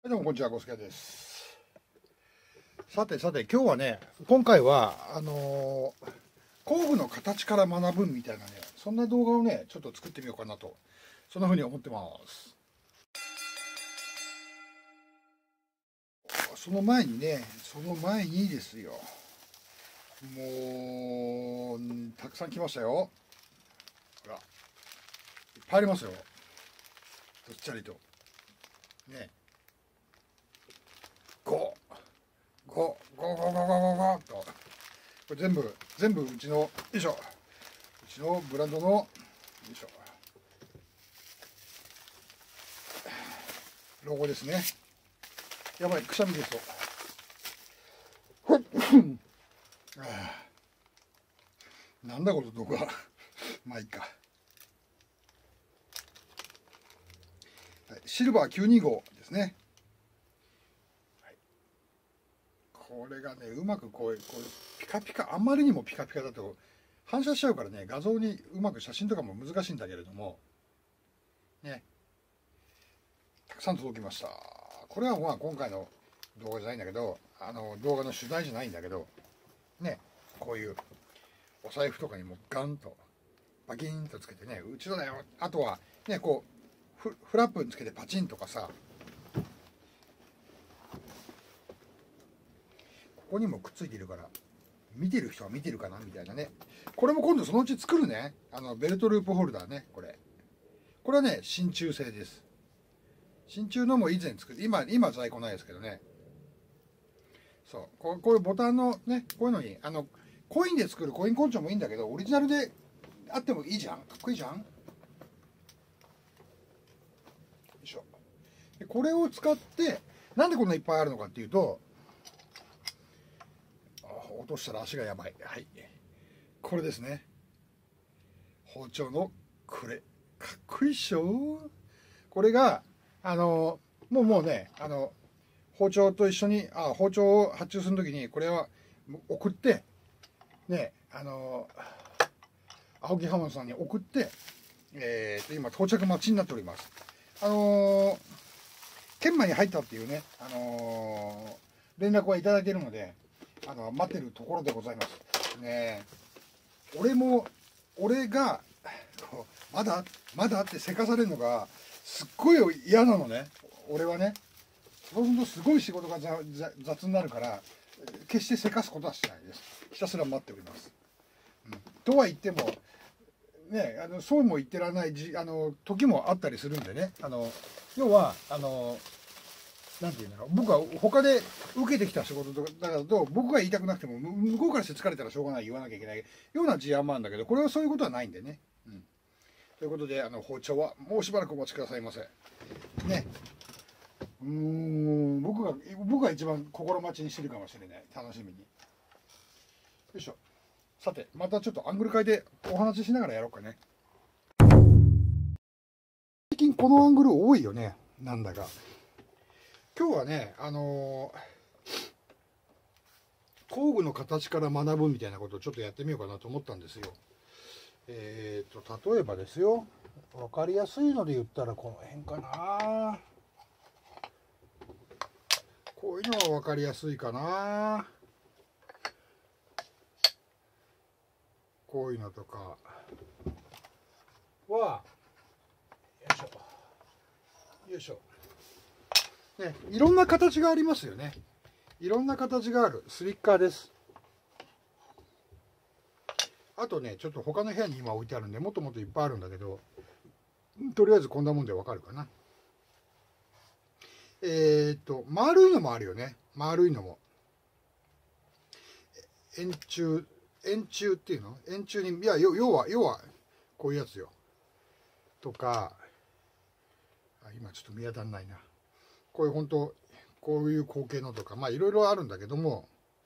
どうもこんにちは、ゴスケです。さてさて、今日はね、今回は工具の形から学ぶみたいなね、そんな動画をね、ちょっと作ってみようかなと、そんな風に思ってます。その前にですよ、もうたくさん来ましたよ。ほら、いっぱいありますよ。どっちゃりとね、ゴーゴーゴーゴーゴーゴーゴーと、これ全部うちの、よいしょ、うちのブランドの、よいしょ、ロゴですね。やばい、くしゃみですと。なんだこの動画。まあいいか。はい、シルバー925ですね。はい、これがね、うまくこうピカピカ、あまりにもピカピカだと反射しちゃうからね、画像にうまく写真とかも難しいんだけれども、ね、たくさん届きました。これはまあ今回の動画じゃないんだけど、動画の取材じゃないんだけど、ね、こういうお財布とかにもガンとバキンとつけてね、うちのだよ。あとはね、こうフラップにつけてパチンとかさ、ここにもくっついてるから見てる人は見てるかなみたいなね。これも今度そのうち作るね。ベルトループホルダーね、これはね、真鍮製です。真鍮のも以前作って、今在庫ないですけどね。そう、こういうボタンのね、こういうのにコインで作るコイン根性もいいんだけど、オリジナルであってもいいじゃん。かっこいいじゃん。よいしょ。でこれを使って、なんでこんないっぱいあるのかっていうと、落としたら足がやばい。はい。これですね。包丁のこれ。かっこいいっしょ。これが、もうね、包丁と一緒に、包丁を発注するときに、これは送って、ね、青木浜さんに送って、今到着待ちになっております。研磨に入ったっていうね、連絡はいただいているので、待ってるところでございますね。俺がまだってせかされるのがすっごい嫌なのね。俺はね、そうするとすごい仕事が雑になるから、決してせかすことはしないです。ひたすら待っております。とは言ってもね、そうも言ってられない時もあったりするんでね、要はなんていうんだろう、僕は他で受けてきた仕事とかだと、僕が言いたくなくても向こうからして疲れたらしょうがない、言わなきゃいけないような事案もあるんだけど、これはそういうことはないんでね。ということで、包丁はもうしばらくお待ちくださいませ。ね。僕が一番心待ちにしてるかもしれない。楽しみに。よいしょ。さて、またちょっとアングル変えてお話ししながらやろうかね。最近このアングル多いよね。なんだか。今日はね、工具の形から学ぶみたいなことをちょっとやってみようかなと思ったんですよ。例えばですよ、分かりやすいので言ったらこの辺かな。こういうのは分かりやすいかな。こういうのとかは、よいしょ。ね、いろんな形がありますよね。いろんな形があるスリッカーです。あとね、ちょっと他の部屋に今置いてあるんで、もっともっといっぱいあるんだけど、とりあえずこんなもんでわかるかな。丸いのもあるよね。丸いのも。円柱っていうの？円柱に、要は、こういうやつよ。とか、今ちょっと見当たらないな。こういうこういう光景のとか、まあいろいろあるんだけども、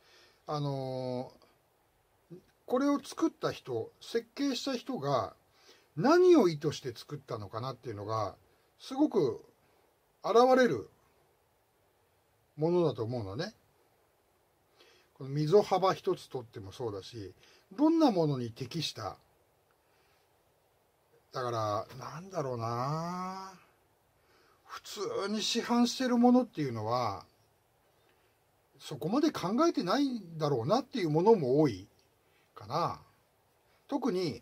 これを作った人、設計した人が何を意図して作ったのかなっていうのがすごく現れるものだと思うのね。この溝幅一つとってもそうだし、どんなものに適した、だからなんだろうな、 普通に市販してるものっていうのはそこまで考えてないんだろうなっていうものも多いかな。特に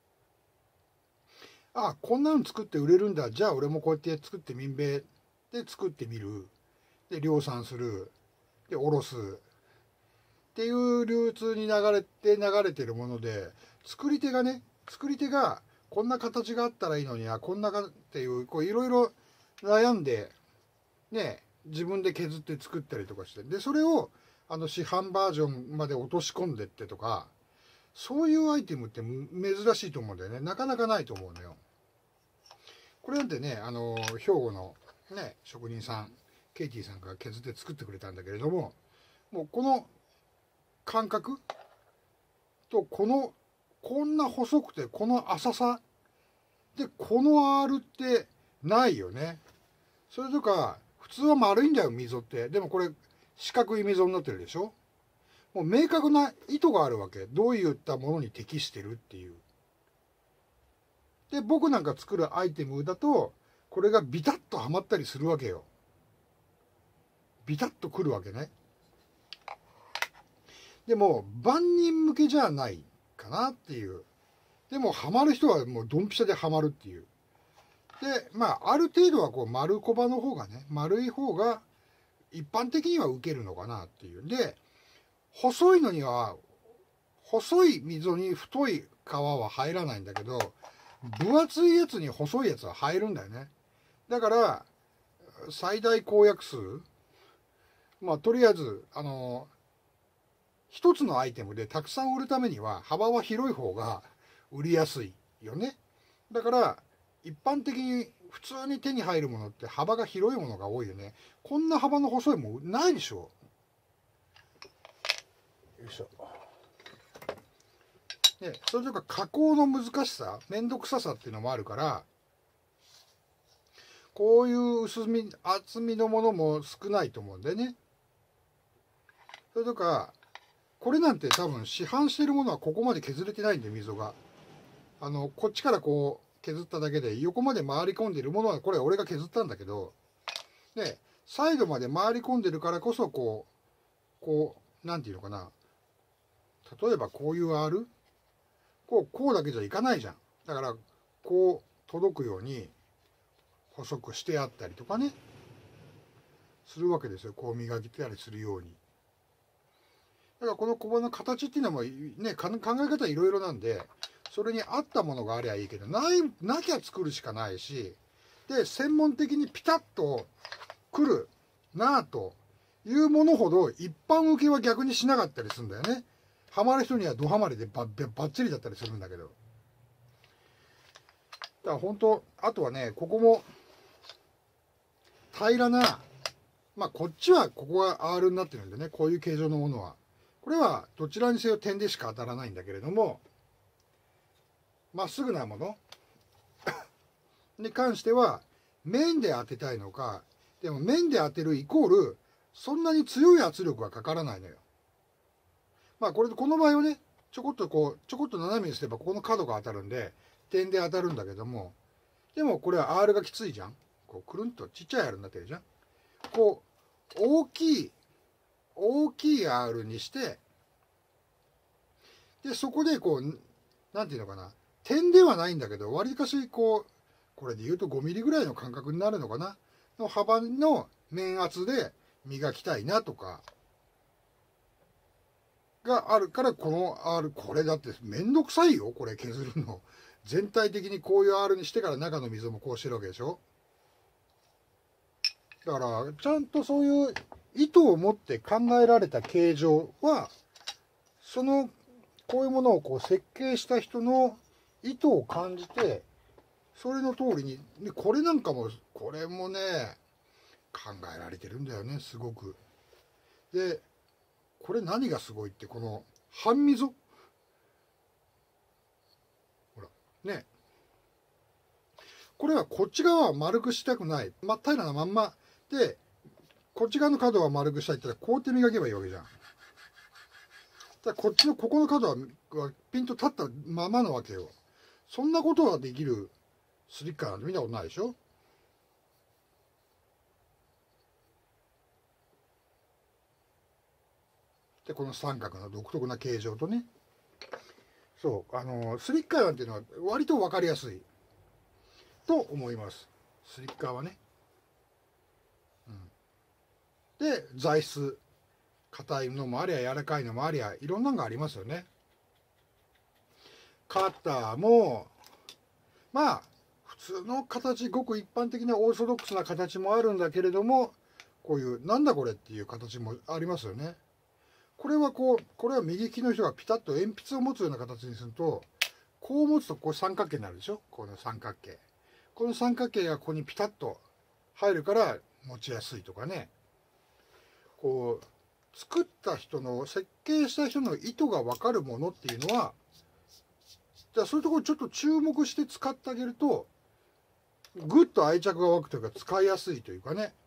こんなの作って売れるんだ、じゃあ俺もこうやって作ってみんべで作ってみる、で量産する、で卸すっていう流通に流れてるもので、作り手がこんな形があったらいいのにこんなかっていういろいろ悩んでね、自分で削って作ったりとかして、でそれを市販バージョンまで落とし込んでってとか、そういうアイテムって珍しいと思うんだよね。なかなかないと思うのよ。これなんてね、兵庫のね職人さんケイティさんが削って作ってくれたんだけれども、もうこの感覚とこんな細くてこの浅さでこの R ってないよね。それとか普通は丸いんだよ溝って。でもこれ四角い溝になってるでしょ。もう明確な意図があるわけ。どういったものに適してるっていう。で僕なんか作るアイテムだとこれがビタッとはまったりするわけよ。ビタッとくるわけね。でも万人向けじゃないかなっていう。でもハマる人はもうドンピシャでハマるっていう。である程度は丸コバの方がね、丸い方が一般的には受けるのかなっていう。で細いのには細い溝に太い皮は入らないんだけど、分厚いやつに細いやつは入るんだよね。だから最大公約数、とりあえず一つのアイテムでたくさん売るためには幅は広い方が売りやすいよね。だから一般的に普通に手に入るものって幅が広いものが多いよね。こんな幅の細いもんないでしょ。よいしょ。ね、それとか加工の難しさ、面倒くささっていうのもあるから、こういう厚みのものも少ないと思うんでね。それとかこれなんて多分市販してるものはここまで削れてないんで、溝がこっちから削っただけで横まで回り込んでるものはこれ俺が削ったんだけど、でサイドまで回り込んでるからこそなんていうのかな、例えばこういう R こうだけじゃいかないじゃん。だから届くように細くしてあったりとかねするわけですよ。磨きたりするように。だからこの小刃の形っていうのもね、考え方いろいろなんで、それに合ったものがありゃいいけど、なきゃ作るしかないし、で専門的にピタッとくるなあというものほど一般受けは逆にしなかったりするんだよね。ハマる人にはドハマりでバッチリだったりするんだけど。だから本当、あとはね、ここも平らな、こっちはここが R になってるんでね、こういう形状のものはこれはどちらにせよ点でしか当たらないんだけれども、まっすぐなものに関しては面で当てたいのか、でも面で当てるイコールそんなに強い圧力はかからないのよ。この場合はね、ちょこっと斜めにすればここの角が当たるんで点で当たるんだけども、でもこれは R がきついじゃん。くるんとちっちゃい R になってるじゃん。大きい R にして、でそこでなんていうのかな、点ではないんだけど、わりかしこれで言うと5ミリぐらいの間隔になるのかなの幅の面圧で磨きたいなとかがあるから、これだってめんどくさいよ、これ削るの。全体的にこういう R にしてから中の溝もこうしてるわけでしょ。だからちゃんとそういう意図を持って考えられた形状は、こういうものを設計した人の意図を感じて、それの通りに、これなんかもこれもね考えられてるんだよね、すごく。でこれ何がすごいって、この半溝、ほらね、これはこっち側は丸くしたくない、真っ平らなまんまで、こっち側の角は丸くしたいって言ったらこうやって磨けばいいわけじゃん。だこっちのここの角はピンと立ったままなわけよ。そんなことができるスリッカーなんて見たことないでしょ。 でこの三角の独特な形状とね、そうスリッカーなんていうのは割と分かりやすいと思います。スリッカーはね、で材質硬いのもありゃ柔らかいのもありゃいろんなのがありますよね。カッターもまあ普通の形、ごく一般的なオーソドックスな形もあるんだけれども、こういうなんだこれっていう形もありますよね。これは右利きの人がピタッと鉛筆を持つような形にすると、こう持つとこう三角形になるでしょ。この三角形、この三角形がここにピタッと入るから持ちやすいとかね。こう作った人の、設計した人の意図が分かるものっていうのは、じゃあそういうところちょっと注目して使ってあげると、ぐっと愛着が湧くというか使いやすいというかね。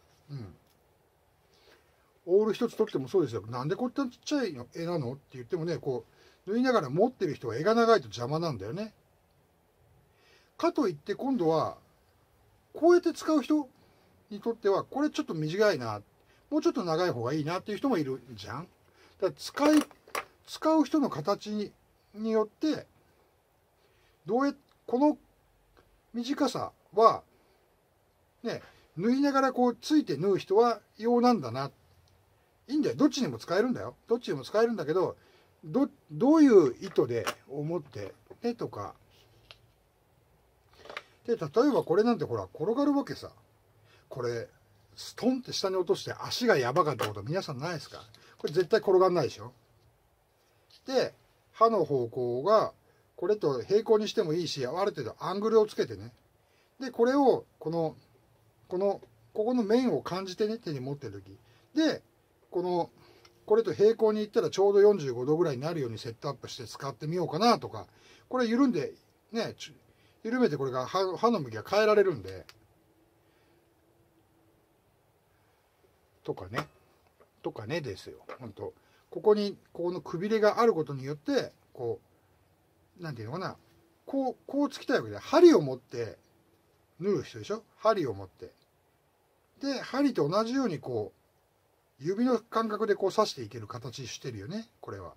オール一つ取ってもそうですよ。なんでこんなちっちゃい絵なのって言ってもね、こう縫いながら持ってる人は絵が長いと邪魔なんだよね。かといって今度はこうやって使う人にとってはこれちょっと短いな、もうちょっと長い方がいいなっていう人もいるじゃん。だから使う人の形によってこの短さはね、縫いながらこうついて縫う人は用なんだな。いいんだよ、どっちにも使えるんだよ、どっちにも使えるんだけど、どういう意図で思ってねとかで、例えばこれなんてほら転がるわけさ。これストンって下に落として足がやばかったこと皆さんないですか？これ絶対転がんないでしょ。で刃の方向がこれと平行にしてもいいし、ある程度アングルをつけてね、でこれをここの面を感じてね、手に持ってる時でこれと平行にいったらちょうど45度ぐらいになるようにセットアップして使ってみようかなとか、これ緩んでね、緩めてこれが刃の向きが変えられるんでとかねですよ。本当ここのくびれがあることによってなんていうのかな、こうつきたいわけで、針を持って縫う人でしょ。針を持ってで針と同じように指の感覚で刺していける形してるよね、これは。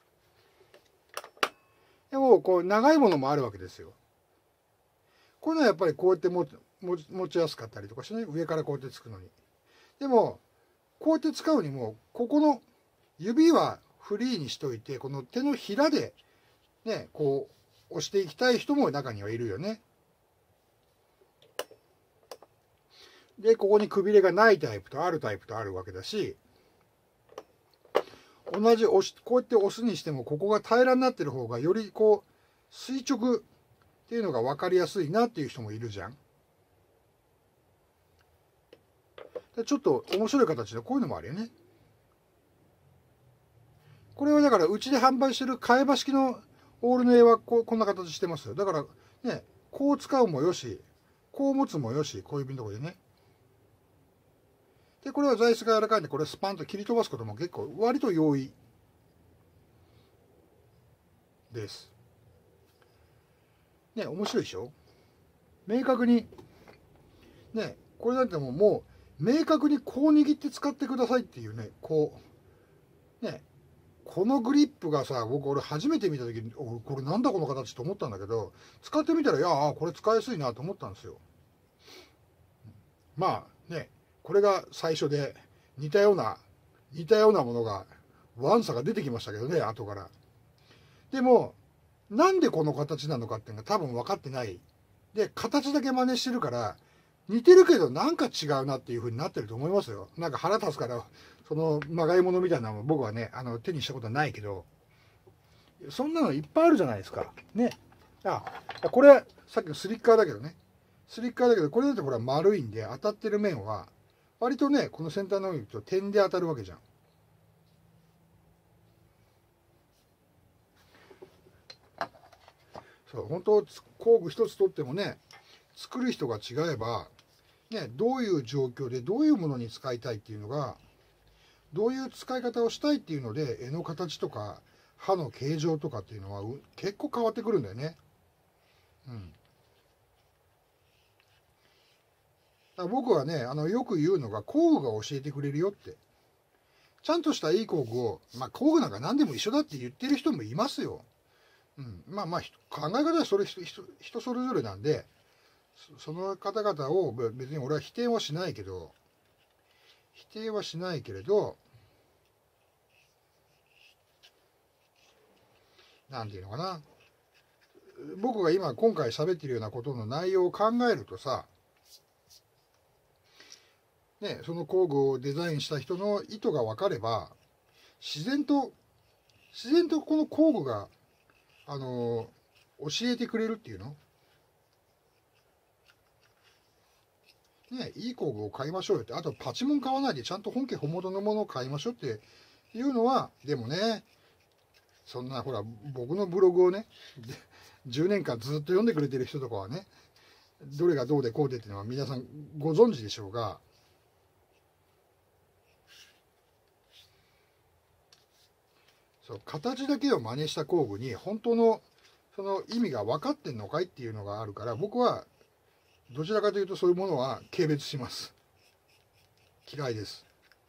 でも長いものもあるわけですよ。こういうのはやっぱりこうやって持ちやすかったりとかしてね、上からこうやってつくのに。でもこうやって使うにも、ここの指はフリーにしといて、この手のひらでね、押していきたい人も中にはいるよね。でここにくびれがないタイプとあるタイプとあるわけだし、こうやって押すにしても、ここが平らになってる方がより垂直っていうのが分かりやすいなっていう人もいるじゃん。でちょっと面白い形でこういうのもあるよね。これはだからうちで販売してる替え刃式のオールの絵はこんな形してますよ。だからね、こう使うもよし、こう持つもよし、小指のところでね。でこれは材質が柔らかいんで、これスパンと切り飛ばすことも結構割と容易です。ね、面白いでしょ。明確にね、これなんてもう明確にこう握って使ってくださいっていうね、ね、このグリップがさ、俺初めて見た時に、これなんだこの形と思ったんだけど、使ってみたら、いやこれ使いやすいなと思ったんですよ。まあね、これが最初で似たようなものがワンサが出てきましたけどね、後から。でもなんでこの形なのかっていうのが多分分かってない。で形だけ真似してるから似てるけどなんか違うなっていう風になってると思いますよ。なんか腹立つからそのまがいものみたいなのも僕はね手にしたことはないけど、そんなのいっぱいあるじゃないですかね。これさっきのスリッカーだけどね、スリッカーだけどこれだとほら丸いんで、当たってる面は割とね、この先端の方に行くと点で当たるわけじゃん。そう本当工具一つとってもね、作る人が違えばね、どういう状況でどういうものに使いたいっていうのが、どういう使い方をしたいっていうので絵の形とか刃の形状とかっていうのは結構変わってくるんだよね。僕はねよく言うのが工具が教えてくれるよって。 ちゃんとしたいい工具を、工具なんか何でも一緒だって言ってる人もいますよ。考え方はそれ人それぞれなんで、その方々を別に俺は否定はしないけど、なんていうのかな。僕が今回喋ってるようなことの内容を考えるとさ、ね、その工具をデザインした人の意図が分かれば、自然とこの工具が、教えてくれるっていうのね、いい工具を買いましょうよって、あとパチモン買わないでちゃんと本家本元のものを買いましょうっていうのは、でもね、そんなほら僕のブログをね10年間ずっと読んでくれてる人とかはね、どれがどうでこうでっていうのは皆さんご存知でしょうが、そう形だけを真似した工具に本当のその意味が分かってんのかいっていうのがあるから、僕はどちらかというとそういうものは軽蔑します。嫌いです。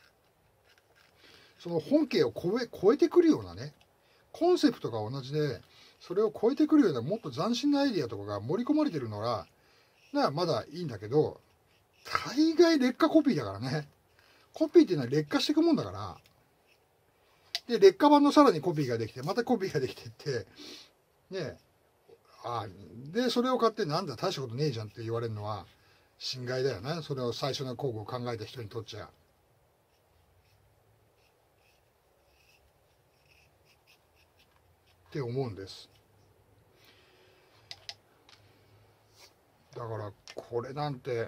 その本家を超えてくるようなね、コンセプトが同じでそれを超えてくるようなもっと斬新なアイディアとかが盛り込まれてるのならまだいいんだけど、大概劣化コピーだからね。コピーっていうのは劣化していくもんだから、で劣化版のさらにコピーができてまたコピーができてってね、でそれを買ってなんだ大したことねえじゃんって言われるのは心外だよね。それを最初の工具を考えた人にとっちゃって思うんです。だからこれなんて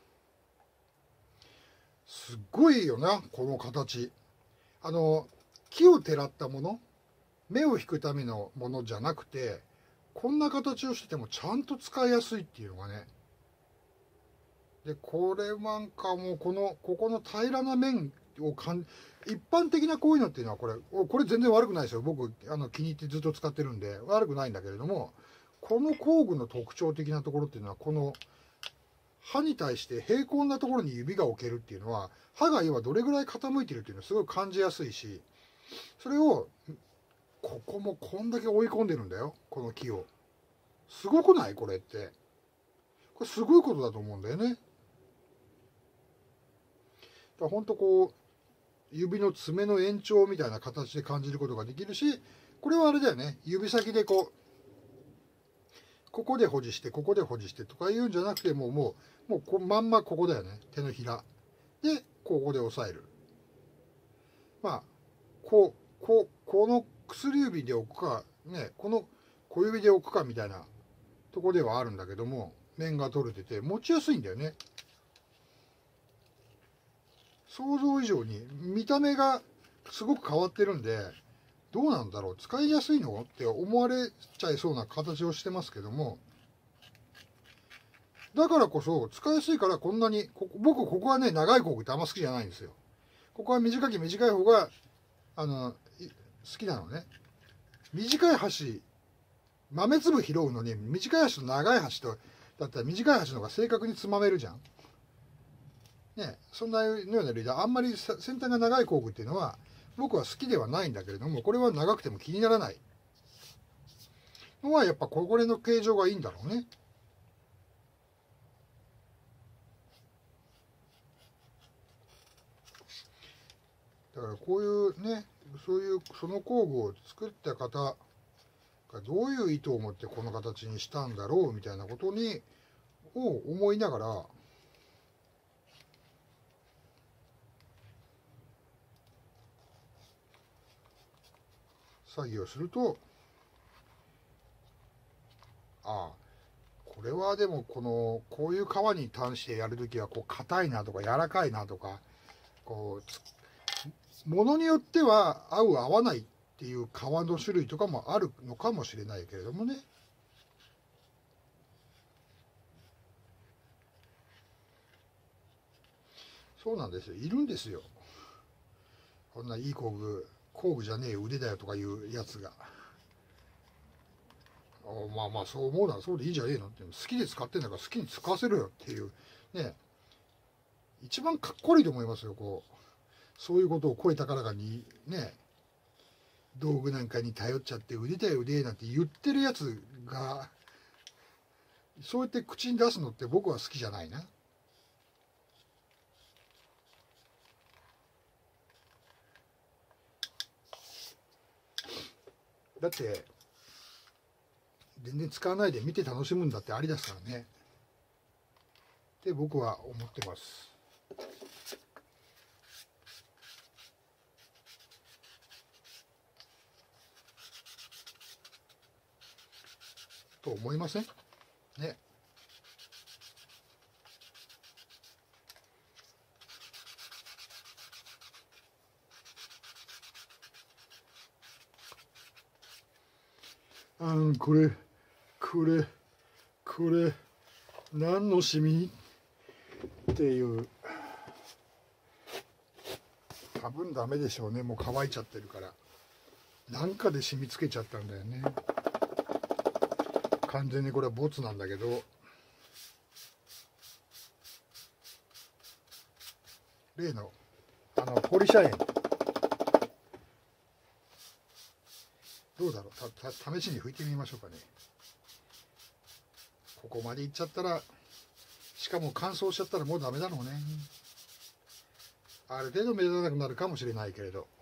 すっごいよな、この形。木をてらったもの、目を引くためのものじゃなくて、こんな形をしててもちゃんと使いやすいっていうのがね。でこれなんかもうここの平らな面を一般的なこういうのっていうのはこれ全然悪くないですよ。僕気に入ってずっと使ってるんで悪くないんだけれども、この工具の特徴的なところっていうのは、この刃に対して平行なところに指が置けるっていうのは、刃が今どれぐらい傾いてるっていうのをすごい感じやすいし、それをここもこんだけ追い込んでるんだよ、この木を。すごくない？これって。これすごいことだと思うんだよね。だからほんと指の爪の延長みたいな形で感じることができるし、これはあれだよね、指先でここで保持してここで保持してとかいうんじゃなくて、もうまんまここだよね、手のひらでここで押さえる。この薬指で置くかね、この小指で置くかみたいなとこではあるんだけども、面が取れてて持ちやすいんだよね。想像以上に見た目がすごく変わってるんで、どうなんだろう、使いやすいのって思われちゃいそうな形をしてますけども、だからこそ使いやすいから、こんなに僕ここはね、長い工具ってあんま好きじゃないんですよ。ここは短い方が好きなのね。短い箸、豆粒拾うのに短い箸と長い箸とだったら短い箸の方が正確につまめるじゃんね。そんなような理由であんまり先端が長い工具っていうのは僕は好きではないんだけれども、これは長くても気にならないのはやっぱこれの形状がいいんだろうね。だからこういうね、その工具を作った方がどういう意図を持ってこの形にしたんだろうみたいなことを思いながら、作業すると、これはでもこういう革に対してやるときは硬いなとか柔らかいなとか、ものによっては合う合わないっていう革の種類とかもあるのかもしれないけれどもね。そうなんですよ、いるんですよ、こんないい工具じゃねえ腕だよとかいうやつが。そう思うならそうでいいじゃねえのって、好きで使ってんだから好きに使わせろよっていうね、一番かっこ悪いと思いますよ。 そういうことを声高らかにね、道具なんかに頼っちゃって腕だよ腕なんて言ってるやつがそうやって口に出すのって僕は好きじゃないな。だって全然使わないで見て楽しむんだってありですからねって僕は思ってます。と思いませんね。これ何のシミっていう多分ダメでしょうね。もう乾いちゃってるからなんかで染みつけちゃったんだよね。完全にこれはボツなんだけど、例のポリシャインどうだろう、試しに拭いてみましょうかね。ここまでいっちゃったら、しかも乾燥しちゃったらもうダメだろうね。ある程度目立たなくなるかもしれないけれど、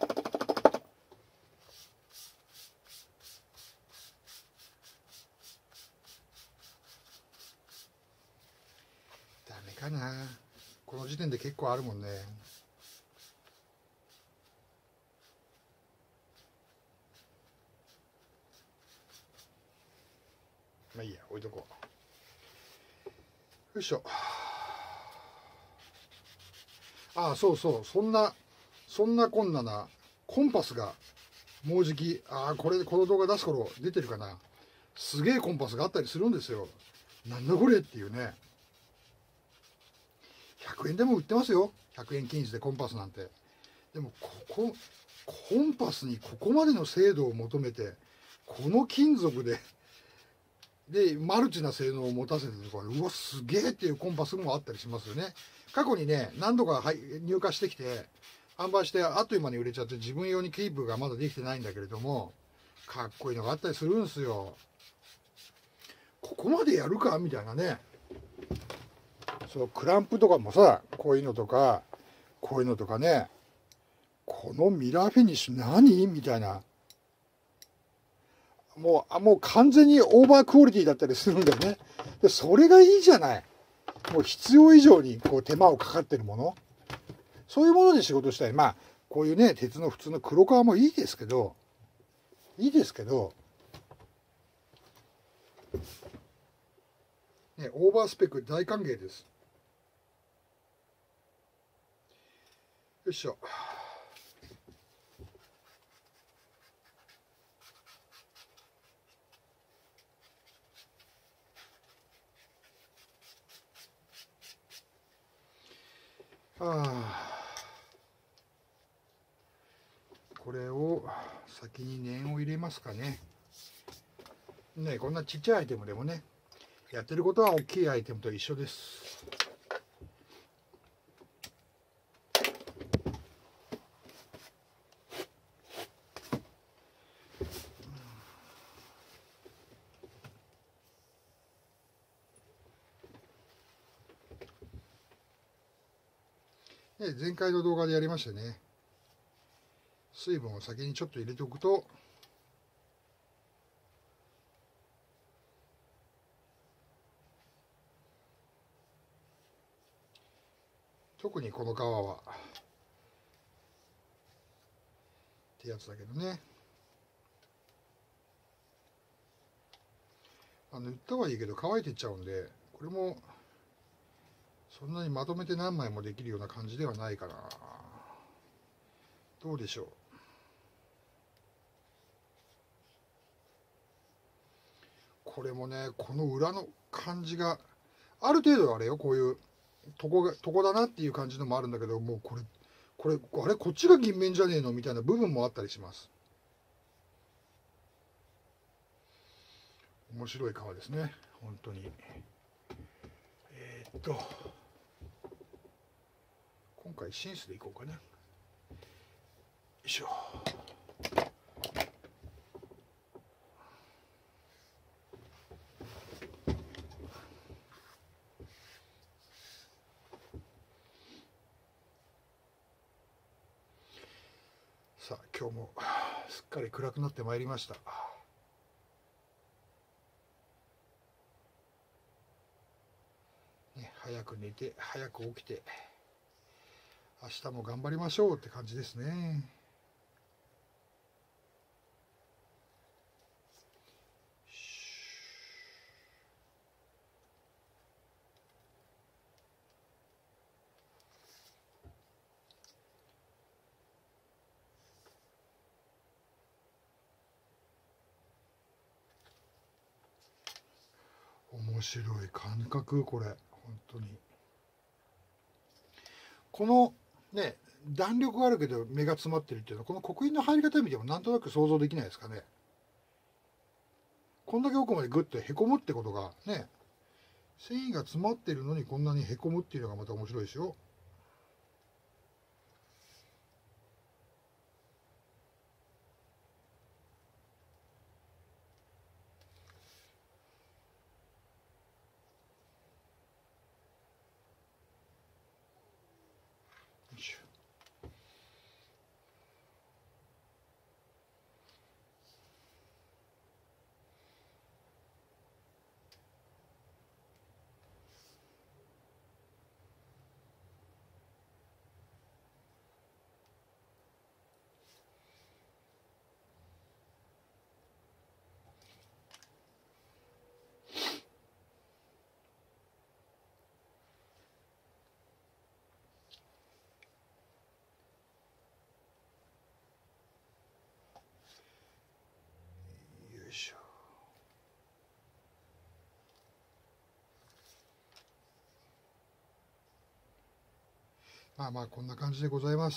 ダメかな。この時点で結構あるもんね。まあいいや、置いとこう。よいしょ。ああ、そうそう、そんなこんななコンパスがもうじき、この動画出す頃出てるかな。すげえコンパスがあったりするんですよ。なんだこれっていうね。100円でも売ってますよ。100円均一でコンパスなんて。でもコンパスにここまでの精度を求めて、この金属でマルチな性能を持たせてるとか、うわすげえっていうコンパスもあったりしますよね。過去にね何度か入荷してきて販売してあっという間に売れちゃって、自分用にキープがまだできてないんだけれども、かっこいいのがあったりするんですよ。ここまでやるかみたいなね。そうクランプとかもさ、こういうのとかね、このミラーフィニッシュ何みたいな、もう完全にオーバークオリティだったりするんだよね。でそれがいいじゃない。もう必要以上にこう手間をかかってるもの、そういうもので仕事したい。まあこういうね鉄の普通の黒革もいいですけどね、オーバースペック大歓迎です。よいしょ。これを先に念を入れますかね。ね、こんなちっちゃいアイテムでもね、やってることは大きいアイテムと一緒です。ね、前回の動画でやりましたね。水分を先にちょっと入れておくと特にこの皮はってやつだけどね、塗ったはいいけど乾いていっちゃうんで、これもそんなにまとめて何枚もできるような感じではないかな。どうでしょう。これもね、この裏の感じがある程度あれよ、こういうとこだなっていう感じのもあるんだけど、もうこれあれこっちが銀面じゃねえのみたいな部分もあったりします。面白い革ですね本当に。今回シンスでいこうかな。 いしょ。さあ今日もすっかり暗くなってまいりました。ね、早く寝て早く起きて明日も頑張りましょうって感じですね。面白い感覚、これ本当に。このね、弾力があるけど目が詰まってるっていうのは、この刻印の入り方見てもなんとなく想像できないですかね。こんだけ奥までグッとへこむってことがね、繊維が詰まってるのにこんなにへこむっていうのがまた面白いですよ。よいしょ。よいしょ。まあまあこんな感じでございます。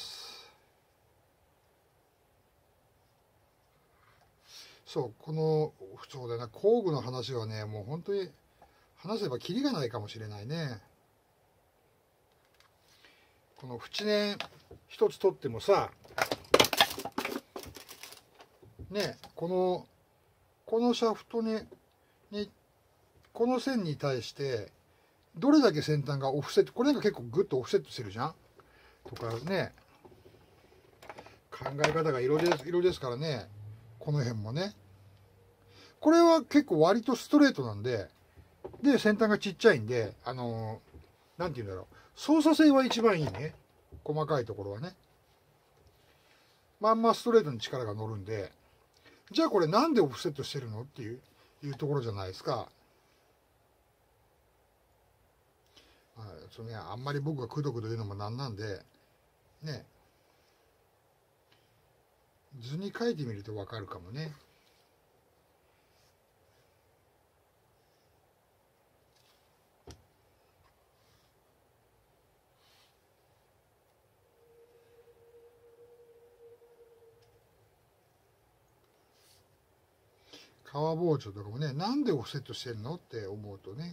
そう、このそうだな、工具の話はね、もう本当に話せばキリがないかもしれないね。この縁捻一つ取ってもさ、ね、このシャフトにこの線に対してどれだけ先端がオフセット、これなんか結構グッとオフセットしてるじゃんとかね、考え方が色ですからね。この辺もね、これは結構割とストレートなんで、先端がちっちゃいんで、なんて言うんだろう、操作性は一番いいね。細かいところはね、まんまストレートに力が乗るんで、じゃあこれなんでオフセットしてるのっていうところじゃないですか。それね、あんまり僕がくどくど言うのもなんなんでね、図に書いてみると分かるかもね。革包丁とかもね、なんでオフセットしてるのって思うとね、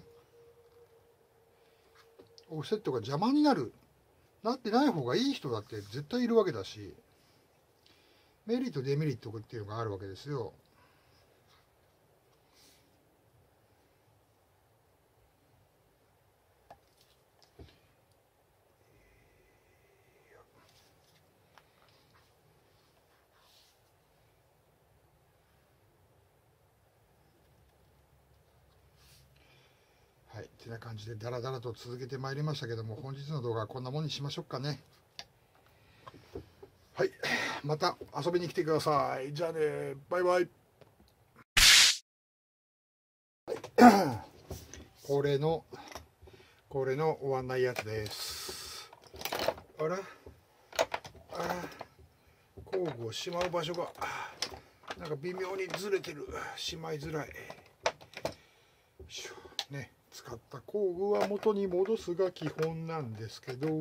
オフセットが邪魔になってない方がいい人だって絶対いるわけだし、メリットデメリットっていうのがあるわけですよ。はい、てな感じでダラダラと続けてまいりましたけども、本日の動画はこんなもんにしましょうかね。はい、また遊びに来てください。じゃあね、バイバイ。恒例の終わんないやつです。あら工具をしまう場所がなんか微妙にずれてる。しまいづらいね。使った工具は元に戻すが基本なんですけど、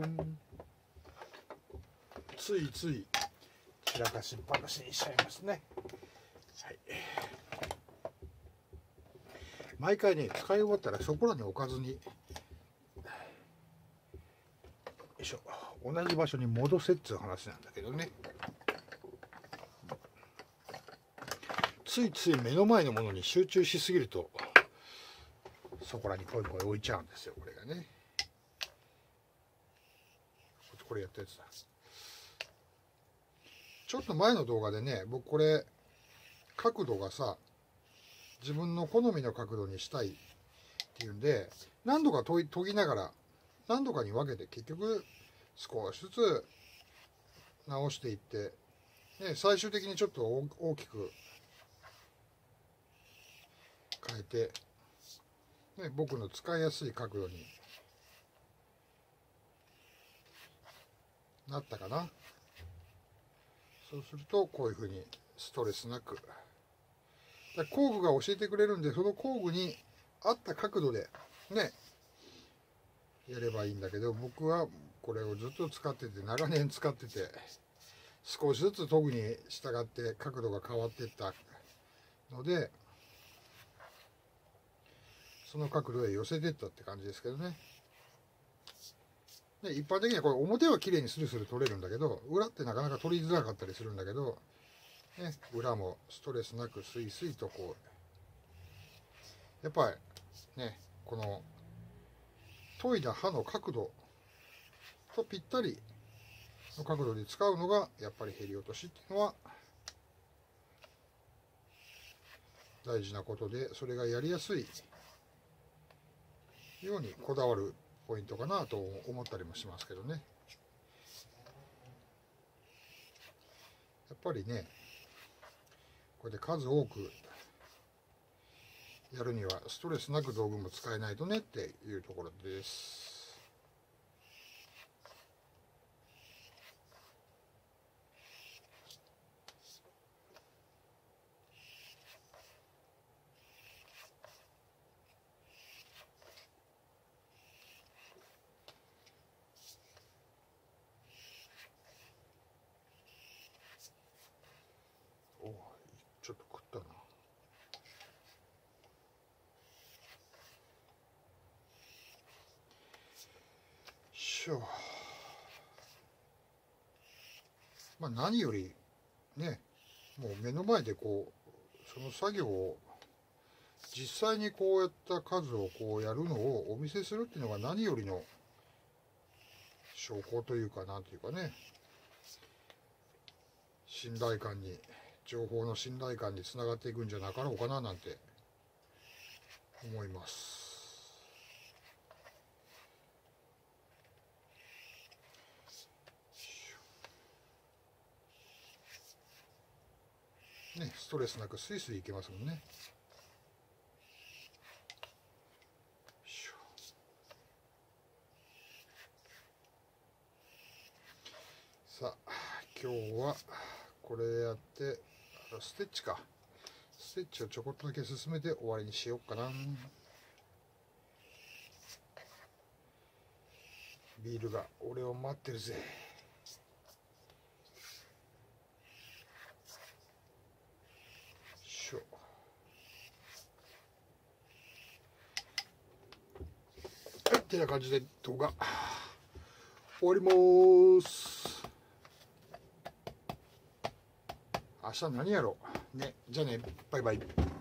ついつい散らかしっぱなしにしちゃいますね。はい、毎回ね、使い終わったらそこらに置かずに、よいしょ、同じ場所に戻せっつう話なんだけどね。 ついつい目の前のものに集中しすぎるとそこらにポイポイ置いちゃうんですよ、これがね。これやったやつだ。ちょっと前の動画でね、僕これ角度がさ、自分の好みの角度にしたいっていうんで、何度か研ぎながら何度かに分けて、結局少しずつ直していって、ね、最終的にちょっと大きく変えて、ね、僕の使いやすい角度になったかな。そうするとこういうふうにストレスなく、工具が教えてくれるんで、その工具に合った角度でねやればいいんだけど、僕はこれをずっと使ってて、長年使ってて、少しずつ研ぐに従って角度が変わっていったので、その角度で寄せていったって感じですけどね。で、一般的にはこれ表は綺麗にスルスル取れるんだけど、裏ってなかなか取りづらかったりするんだけど、ね、裏もストレスなくスイスイとこう、やっぱりね、この研いだ刃の角度とぴったりの角度で使うのがやっぱりへり落としっていうのは大事なことで、それがやりやすいようにこだわるポイントかなと思ったりもしますけどね。やっぱりね、これで数多くやるにはストレスなく道具も使えないとねっていうところです。お、ちょっと食ったな。まあ何よりね、もう目の前でこうその作業を実際にこうやった数をこうやるのをお見せするっていうのが何よりの証拠というか、なんていうかね、信頼感に、情報の信頼感につながっていくんじゃなかろうかななんて思います。ね、ストレスなくスイスイいけますもんね。さあ、今日はこれやって、ステッチか。ステッチをちょこっとだけ進めて終わりにしようかな。ビールが俺を待ってるぜ。はい、ってな感じで動画終わります。明日何やろうね。じゃあね、バイバイ。